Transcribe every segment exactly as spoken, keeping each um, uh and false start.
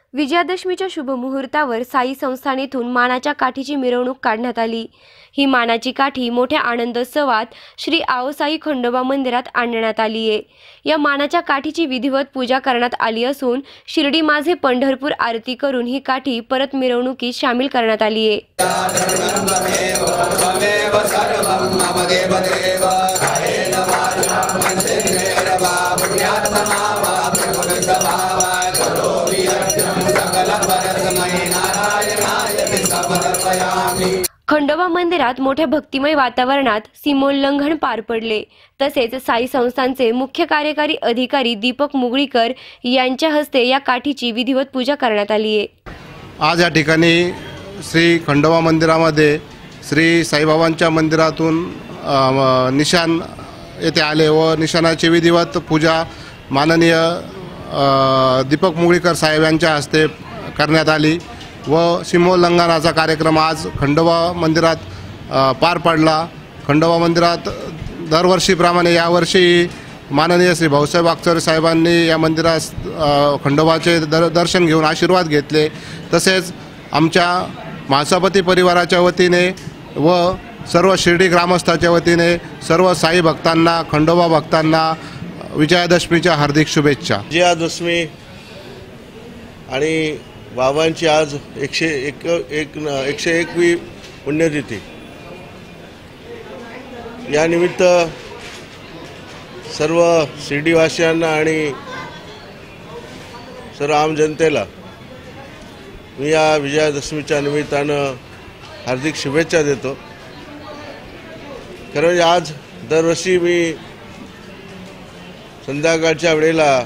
विजयादशमीच्या शुभ मुहूर्तावर साई संस्थानेतून मानाच्या काठीची मिरवणूक काढण्यात आली। ही मानाची काठी मोठ्या आनंदोत्सवात श्री आओसाई खंडोबा मंदिरात आणण्यात आली आहे। या मानाच्या काठीची विधिवत पूजा करण्यात आली असून शिर्डी माझे पंढरपूर आरती करून ही काठी परत मिरवणुकीत शामिल करण्यात आली आहे। खंडोबा मंदिरात मोठ्या भक्तिमय वातावरणात सीमोल्लंघन पार पडले। तसेच साई संस्थानचे मुख्य कार्यकारी अधिकारी दीपक मुगळीकर यांच्या हस्ते या काठीची विधिवत पूजा करण्यात आली आहे। आज या ठिकाणी श्री खंडोबा मंदिरामध्ये श्री साईबाबांच्या मंदिरातून निशाण येथे आले व निशाणाची विधिवत पूजा माननीय दीपक मुगळीकर साहेब यांच्या हस्ते करण्यात आली व सीमोल्लंघनाचा कार्यक्रम आज खंडोबा मंदिरात पार पडला। खंडोबा मंदिरात दरवर्षीप्रमाणे यावर्षी माननीय श्री भाऊसाहेब अगचरे साहेबांनी या मंदिरात खंडोबाचे दर दर्शन घेऊन आशीर्वाद घेतले। तसेच आमच्या महासभापती परिवाराच्या वतीने व सर्व शिर्डी ग्रामस्थाच्या वतीने सर्व साई भक्तांना खंडोबा भक्तांना विजयादशमीच्या हार्दिक शुभेच्छा। विजयादशमी आणि बाबांची आज एकशे एक एक एकशे एकवी पुण्यतिथी या निमित्त सर्व शिर्डीवासियांना आणि सर्व आम जनतेला मी या विजयादशमीच्या निमित्तानं हार्दिक शुभेच्छा देतो। खरं म्हणजे आज दरवर्षी मी संध्याकाळच्या वेळेला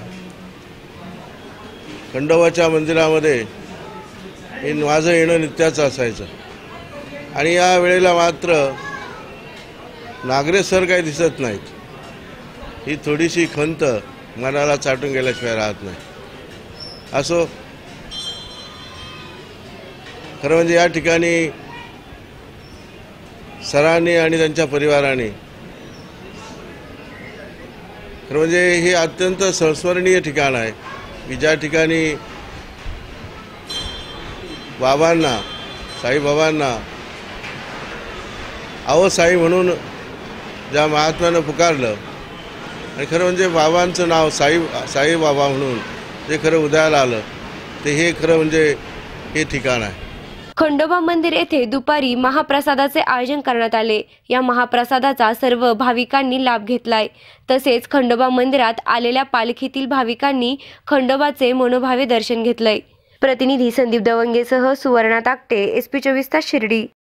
खंडोबाच्या मंदिरामध्ये हे माझं येणं नित्याचं असायचं आणि या वेळेला मात्र नागरे सर काही दिसत नाहीत। ही थोडीशी खंत मनाला चाटून गेल्याशिवाय राहत नाही। असो, खरं म्हणजे या ठिकाणी सरांनी आणि त्यांच्या परिवाराने खरं म्हणजे हे अत्यंत संस्मरणीय ठिकाण आहे की ज्या ठिकाणी बाबांना साईबाबांना आओ साई म्हणून ज्या महात्म्यानं पुकारलं आणि खरं म्हणजे बाबांचं नाव साई साईबाबा म्हणून जे खरं उदयाला आलं ते हे खरं म्हणजे हे ठिकाण आहे। खंडोबा मंदिर येथे दुपारी महाप्रसादाचे आयोजन करण्यात आले। या महाप्रसादाचा सर्व भाविकांनी लाभ घेतलाय। तसेच खंडोबा मंदिरात आलेल्या पालखीतील भाविकांनी खंडोबाचे मनोभावे दर्शन घेतलंय। प्रतिनिधी संदीप दवंगेसह सुवर्णा ताकटे, एस पी चोवीस तास शिर्डी।